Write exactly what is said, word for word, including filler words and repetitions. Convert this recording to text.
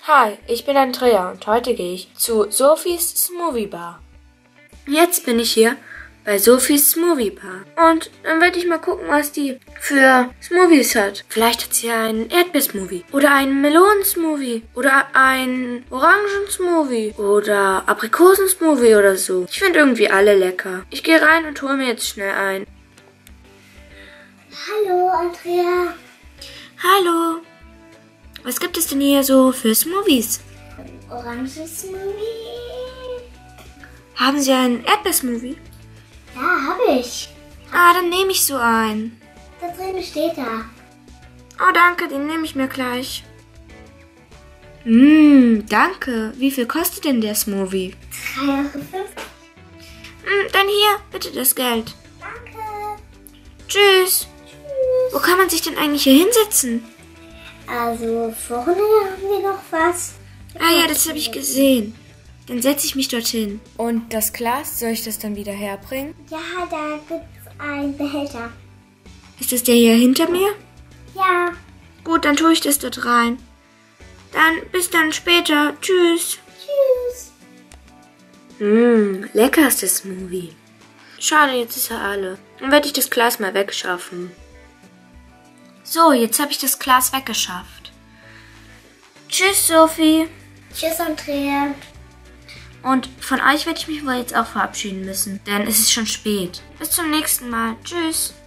Hi, ich bin Andrea und heute gehe ich zu Sophies Smoothie Bar. Jetzt bin ich hier bei Sophies Smoothie Bar und dann werde ich mal gucken, was die für Smoothies hat. Vielleicht hat sie einen Erdbeersmoothie oder einen Melonensmoothie oder einen Orangensmoothie oder Aprikosensmoothie oder so. Ich finde irgendwie alle lecker. Ich gehe rein und hole mir jetzt schnell ein. Hallo, Andrea. Hallo. Was gibt es denn hier so für Smoothies? Orangensmoothie. Haben Sie einen Erdbeersmoothie? Ja, habe ich. Ah, dann nehme ich so einen. Da drin steht er. Oh, danke, den nehme ich mir gleich. Mmm, danke. Wie viel kostet denn der Smoothie? drei Euro fünfzig. Mm, dann hier, bitte das Geld. Danke. Tschüss. Tschüss. Wo kann man sich denn eigentlich hier hinsetzen? Also, vorne haben wir noch was. Ah ja, das habe ich gesehen. Dann setze ich mich dorthin. Und das Glas, soll ich das dann wieder herbringen? Ja, da gibt's einen Behälter. Ist das der hier hinter mir? Ja. Gut, dann tue ich das dort rein. Dann bis dann später. Tschüss. Tschüss. Mmm, lecker ist das Smoothie. Schade, jetzt ist er alle. Dann werde ich das Glas mal wegschaffen. So, jetzt habe ich das Glas weggeschafft. Tschüss, Sophie. Tschüss, Andrea. Und von euch werde ich mich wohl jetzt auch verabschieden müssen, denn es ist schon spät. Bis zum nächsten Mal. Tschüss.